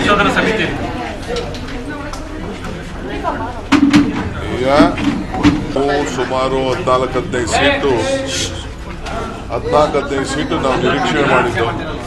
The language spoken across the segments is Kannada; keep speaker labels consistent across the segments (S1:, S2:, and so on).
S1: ಪರಿಶೋಧನಾ ಸಮಿತಿ
S2: ಈಗ ಸುಮಾರು 14-15 ಸೀಟು 14-15 ಸೀಟು ನಾವು ನಿರೀಕ್ಷೆ ಮಾಡಿದ್ದು.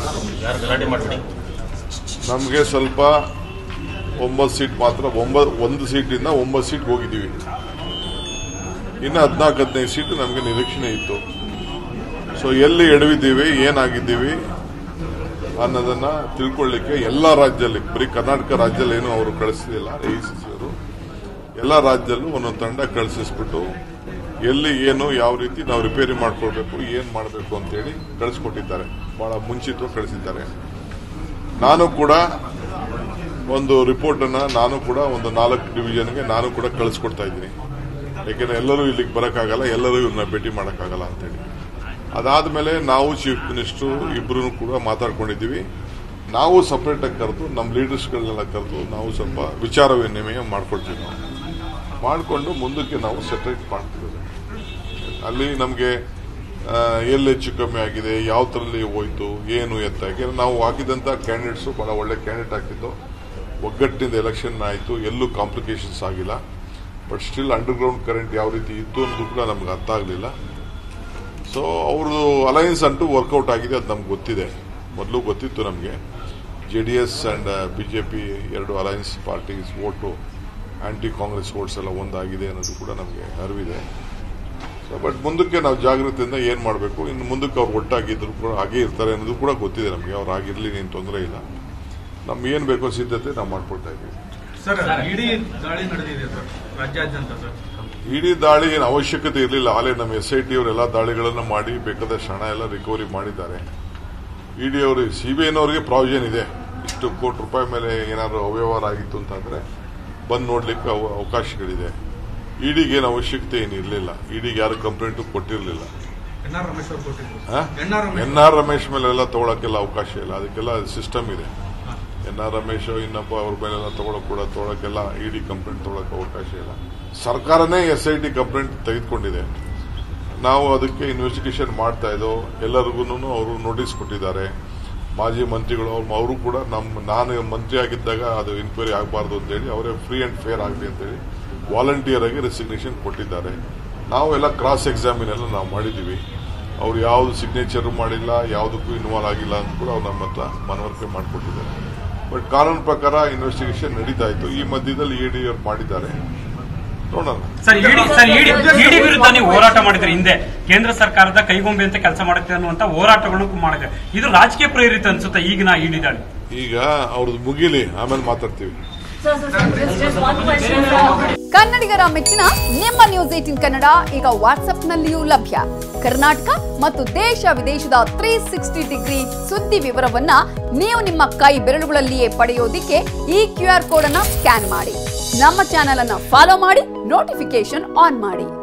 S2: ನಮಗೆ ಸ್ವಲ್ಪ 9 ಸೀಟ್ ಮಾತ್ರ, 1 ಸೀಟಿಂದ 9 ಸೀಟ್ಗೆ ಹೋಗಿದ್ದೀವಿ. ಇನ್ನು 14-15 ಸೀಟು ನಮಗೆ ನಿರೀಕ್ಷಣೆ ಇತ್ತು. ಸೊ ಎಲ್ಲಿ ಎಡವಿದ್ದೀವಿ, ಏನಾಗಿದ್ದೀವಿ ಅನ್ನೋದನ್ನ ತಿಳ್ಕೊಳ್ಳಿಕ್ಕೆ ಎಲ್ಲ ರಾಜ್ಯದಲ್ಲಿ, ಬರೀ ಕರ್ನಾಟಕ ರಾಜ್ಯದಲ್ಲಿ ಏನು ಅವರು ಕಳಿಸಲಿಲ್ಲ, AICC ಅವರು ಎಲ್ಲ ರಾಜ್ಯದಲ್ಲೂ ಒಂದೊಂದು ತಂಡ ಕಳಿಸಿಸ್ಬಿಟ್ಟು ಎಲ್ಲಿ ಏನು ಯಾವ ರೀತಿ ನಾವು ರಿಪೇರಿ ಮಾಡ್ಕೊಳ್ಬೇಕು, ಏನು ಮಾಡಬೇಕು ಅಂತೇಳಿ ಕಳಿಸ್ಕೊಟ್ಟಿದ್ದಾರೆ. ಬಹಳ ಮುಂಚಿತವಾಗಿ ಕಳಿಸಿದ್ದಾರೆ. ನಾನು ಕೂಡ ಒಂದು ರಿಪೋರ್ಟನ್ನು ನಾನು ಕೂಡ ಒಂದು 4 ಡಿವಿಷನ್ಗೆ ನಾನು ಕೂಡ ಕಳಿಸ್ಕೊಡ್ತಾ ಇದ್ದೀನಿ. ಯಾಕೆಂದ್ರೆ ಎಲ್ಲರೂ ಇಲ್ಲಿಗೆ ಬರೋಕ್ಕಾಗಲ್ಲ, ಎಲ್ಲರೂ ಇವ್ರನ್ನ ಭೇಟಿ ಮಾಡೋಕ್ಕಾಗಲ್ಲ ಅಂತೇಳಿ. ಅದಾದಮೇಲೆ ನಾವು ಚೀಫ್ ಮಿನಿಸ್ಟರ್ ಇಬ್ಬರೂ ಕೂಡ ಮಾತಾಡ್ಕೊಂಡಿದ್ದೀವಿ. ನಾವು ಸಪ್ರೇಟಾಗಿ ಕರೆದು ನಮ್ಮ ಲೀಡರ್ಸ್ಗಳನ್ನೆಲ್ಲ ಕರೆದು ನಾವು ಸ್ವಲ್ಪ ವಿಚಾರ ವಿನಿಮಯ ಮಾಡ್ಕೊಳ್ತೀವಿ. ನಾವು ಮಾಡಿಕೊಂಡು ಮುಂದಕ್ಕೆ ನಾವು ಸೆಟ್ರೇಟ್ ಮಾಡ್ತೀವಿ. ಅಲ್ಲಿ ನಮಗೆ ಎಲ್ಲಿ ಹೆಚ್ಚು ಕಮ್ಮಿ ಆಗಿದೆ, ಯಾವ ಥರಲ್ಲಿ ಹೋಯ್ತು, ಏನು ಎತ್ತ. ಯಾಕೆಂದ್ರೆ ನಾವು ಹಾಕಿದಂಥ ಕ್ಯಾಂಡಿಡೇಟ್ಸು ಬಹಳ ಒಳ್ಳೆ ಕ್ಯಾಂಡಿಡೇಟ್ ಆಗ್ತಿತ್ತು. ಒಗ್ಗಟ್ಟಿನಿಂದ ಎಲೆಕ್ಷನ್ ಆಯಿತು, ಎಲ್ಲೂ ಕಾಂಪ್ಲಿಕೇಶನ್ಸ್ ಆಗಿಲ್ಲ. ಬಟ್ ಸ್ಟಿಲ್ ಅಂಡರ್ಗ್ರೌಂಡ್ ಕರೆಂಟ್ ಯಾವ ರೀತಿ ಇತ್ತು ಅನ್ನೋದು ಕೂಡ ನಮ್ಗೆ ಅರ್ಥ ಆಗಲಿಲ್ಲ. ಸೊ ಅವ್ರದ್ದು ಅಲಯನ್ಸ್ ಅಂತೂ ವರ್ಕೌಟ್ ಆಗಿದೆ, ಅದು ನಮ್ಗೆ ಗೊತ್ತಿದೆ. ಮೊದಲು ಗೊತ್ತಿತ್ತು ನಮಗೆ. JDS and BJP 2 alliance parties vote, anti Congress votes ಎಲ್ಲ ಒಂದಾಗಿದೆ ಅನ್ನೋದು ಕೂಡ ನಮಗೆ ಅರಿವಿದೆ. ಸೊ ಬಟ್ ಮುಂದಕ್ಕೆ ನಾವು ಜಾಗೃತಿಯಿಂದ ಏನು ಮಾಡಬೇಕು, ಇನ್ನು ಮುಂದಕ್ಕೆ ಅವ್ರು ಒಟ್ಟಾಗಿದ್ರು ಕೂಡ ಹಾಗೆ ಇರ್ತಾರೆ ಅನ್ನೋದು ಕೂಡ ಗೊತ್ತಿದೆ ನಮಗೆ. ಅವ್ರು ಆಗಿರಲಿ, ಏನು ತೊಂದರೆ ಇಲ್ಲ. ನಮ್ಗೆ ಏನು ಬೇಕೋ ಸಿದ್ಧತೆ ನಾವು ಮಾಡ್ಕೊಳ್ತಾ ಇದ್ದೀವಿ.
S1: ಸರ್, ಇಡೀ ದಾಳಿ ನಡೆದಿದೆ ಸರ್ ರಾಜ್ಯಾದ್ಯಂತ. ಸರ್,
S2: ಇಡೀ ದಾಳಿ ಏನು ಅವಶ್ಯಕತೆ ಇರಲಿಲ್ಲ. ಆಲೇ ನಮ್ಮ SIT ಅವರೆಲ್ಲ ದಾಳಿಗಳನ್ನು ಮಾಡಿ ಬೇಕಾದಷ್ಟು ಹಣ ಎಲ್ಲ ರಿಕವರಿ ಮಾಡಿದ್ದಾರೆ. ED ಅವರು, CBIನವರಿಗೆ ಪ್ರಾವಿಷನ್ ಇದೆ. ಇಷ್ಟು ಕೋಟಿ ರೂಪಾಯಿ ಮೇಲೆ ಏನಾದರೂ ಅವ್ಯವಹಾರ ಆಗಿತ್ತು ಅಂತಂದ್ರೆ ಬಂದು ನೋಡ್ಲಿಕ್ಕೆ ಅವಕಾಶಗಳಿದೆ. EDಗೆ ಏನು ಅವಶ್ಯಕತೆ ಏನಿರಲಿಲ್ಲ. EDಗೆ ಯಾರು ಕಂಪ್ಲೇಂಟು ಕೊಟ್ಟಿರಲಿಲ್ಲ. NR ರಮೇಶ್ ಮೇಲೆಲ್ಲ ತಗೊಳಕ್ಕೆಲ್ಲ ಅವಕಾಶ ಇಲ್ಲ. ಅದಕ್ಕೆಲ್ಲ ಸಿಸ್ಟಮ್ ಇದೆ. NR ರಮೇಶ್ ಇನ್ನೊಬ್ಬ ಅವ್ರ ಮೇಲೆಲ್ಲ ತಗೊಳಕ್ಕೆಲ್ಲ ED ಕಂಪ್ಲೇಂಟ್ ತಗೊಳಕ್ಕೆ ಅವಕಾಶ ಇಲ್ಲ. ಸರ್ಕಾರನೇ SIT ಕಂಪ್ಲೇಂಟ್ ತೆಗೆದುಕೊಂಡಿದೆ. ನಾವು ಅದಕ್ಕೆ ಇನ್ವೆಸ್ಟಿಗೇಷನ್ ಮಾಡ್ತಾ ಇದ್ದೋ. ಎಲ್ಲರಿಗೂ ಅವರು ನೋಟಿಸ್ ಕೊಟ್ಟಿದ್ದಾರೆ. ಮಾಜಿ ಮಂತ್ರಿಗಳು ಅವರು ಕೂಡ ನಾನು ಮಂತ್ರಿ ಆಗಿದ್ದಾಗ ಅದು ಇನ್ಕ್ವೈರಿ ಆಗಬಾರ್ದು ಅಂತೇಳಿ ಅವರೇ ಫ್ರೀ ಅಂಡ್ ಫೇರ್ ಆಗಲಿ ಅಂತೇಳಿ ವಾಲಂಟಿಯರ್ ಆಗಿ ರೆಸಿಗ್ನೇಷನ್ ಕೊಟ್ಟಿದ್ದಾರೆ. ನಾವೆಲ್ಲ ಕ್ರಾಸ್ ಎಕ್ಸಾಮಿನ್ ಎಲ್ಲ ನಾವು ಮಾಡಿದ್ದೀವಿ. ಅವ್ರು ಯಾವುದು ಸಿಗ್ನೇಚರ್ ಮಾಡಿಲ್ಲ, ಯಾವುದಕ್ಕೂ ಇನ್ವಾಲ್ವ್ ಆಗಿಲ್ಲ ಅಂತ ಕೂಡ ಅವ್ರು ನಮ್ಮ ಹತ್ರ ಮನವರಿಕೆ ಮಾಡಿಕೊಟ್ಟಿದ್ದಾರೆ. ಬಟ್ ಕಾನೂನು ಪ್ರಕಾರ ಇನ್ವೆಸ್ಟಿಗೇಷನ್ ನಡೀತಾ ಇತ್ತು. ಈ ಮಧ್ಯದಲ್ಲಿ ED ಅವರು ಮಾಡಿದ್ದಾರೆ.
S1: ಸರ್, ಇಡಿ ವಿರುದ್ಧ ನೀವು ಹೋರಾಟ ಮಾಡಿದ್ರೆ ಹಿಂದೆ ಕೇಂದ್ರ ಸರ್ಕಾರದ ಕೈಗೊಂಬೆ ಅಂತ ಕೆಲಸ ಮಾಡುತ್ತೆ ಅನ್ನುವಂತ ಹೋರಾಟಗಳನ್ನು ಮಾಡಿದ್ರೆ ಇದು ರಾಜಕೀಯ ಪ್ರೇರಿತ ಅನ್ಸುತ್ತೆ ಈಗಿನ ಇಡಿ ದಾಳಿ?
S2: ಈಗ ಅವ್ರದ್ದು ಮುಗಿಲಿ, ಆಮೇಲೆ ಮಾತಾಡ್ತೀವಿ.
S3: ಕನ್ನಡಿಗರ ಮೆಚ್ಚಿನ ನಿಮ್ಮ ನ್ಯೂಸ್ 18 ಕನ್ನಡ ಈಗ ವಾಟ್ಸ್ಆಪ್ನಲ್ಲಿಯೂ ಲಭ್ಯ. ಕರ್ನಾಟಕ ಮತ್ತು ದೇಶ ವಿದೇಶದ 360 ಡಿಗ್ರಿ ಸುದ್ದಿ ವಿವರವನ್ನ ನೀವು ನಿಮ್ಮ ಕೈ ಬೆರಳುಗಳಲ್ಲಿಯೇ ಪಡೆಯೋದಿಕ್ಕೆ ಈ QR ಕೋಡ್ ಅನ್ನ ಸ್ಕ್ಯಾನ್ ಮಾಡಿ. ನಮ್ಮ ಚಾನೆಲ್ ಅನ್ನ ಫಾಲೋ ಮಾಡಿ, ನೋಟಿಫಿಕೇಶನ್ ಆನ್ ಮಾಡಿ.